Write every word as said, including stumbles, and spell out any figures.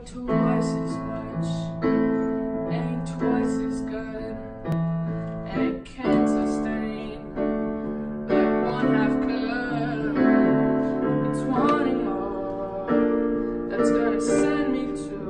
But twice as much ain't twice as good, and it can't sustain like one half could. It's wanting more that's gonna send me to